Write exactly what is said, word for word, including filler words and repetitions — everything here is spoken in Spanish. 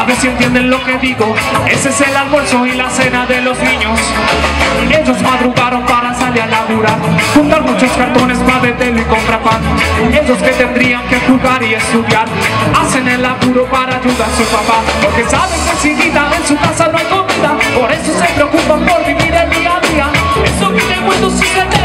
A ver si entienden lo que digo. Ese es el almuerzo y la cena de los niños. Ellos madrugaron para salir a laburar, juntar muchos cartones para venderlo y comprar pan. Ellos que tendrían que jugar y estudiar, hacen el laburo para ayudar a su papá, porque saben que sin guita en su casa no hay comida. Por eso se preocupan por vivir el día a día. Eso vive muerto si se te